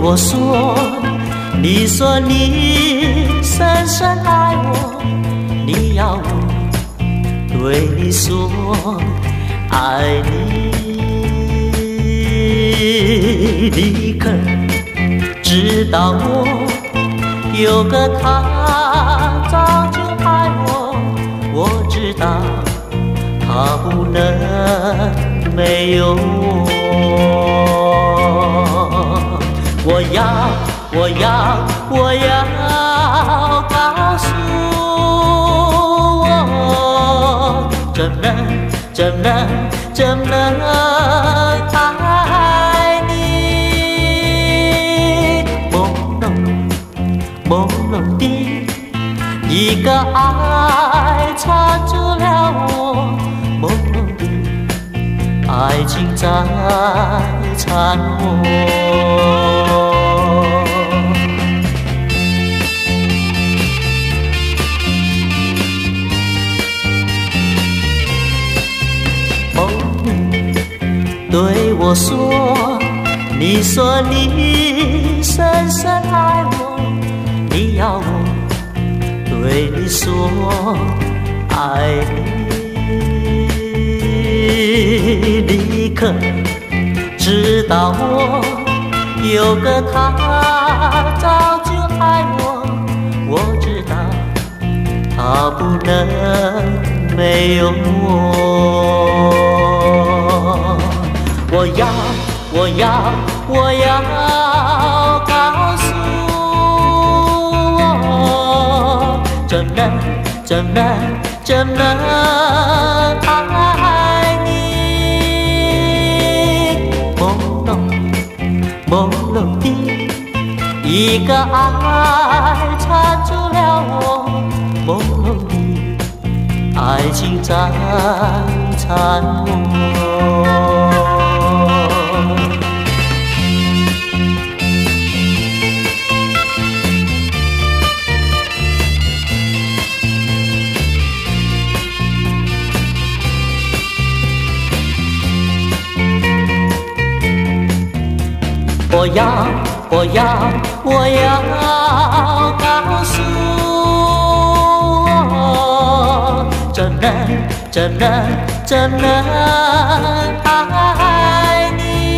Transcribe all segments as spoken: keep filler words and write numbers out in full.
我说，你说你深深爱我，你要我对你说爱你。你可知道我有个他早就爱我，我知道他不能没有我。我要，我要，我要告诉我，怎能，怎能，怎能爱你？朦胧，朦胧的一个爱缠住了我，朦胧的爱情在缠我。对我说，你说你深深爱我，你要我对你说爱你。你可知道我有个他早就爱我，我知道他不能没有我。我要，我要，我要告诉我，怎能，怎能，怎能爱你？朦胧，朦胧的一个爱缠住了我，朦胧的爱情在缠我。我要，我要，我要告诉我，怎能，怎能，怎能爱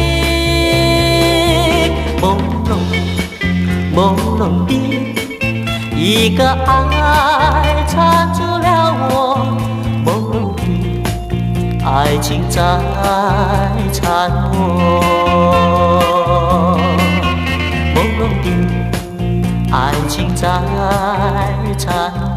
你？朦胧，朦胧的一个爱缠住了我，朦胧的爱情在缠我。爱情在缠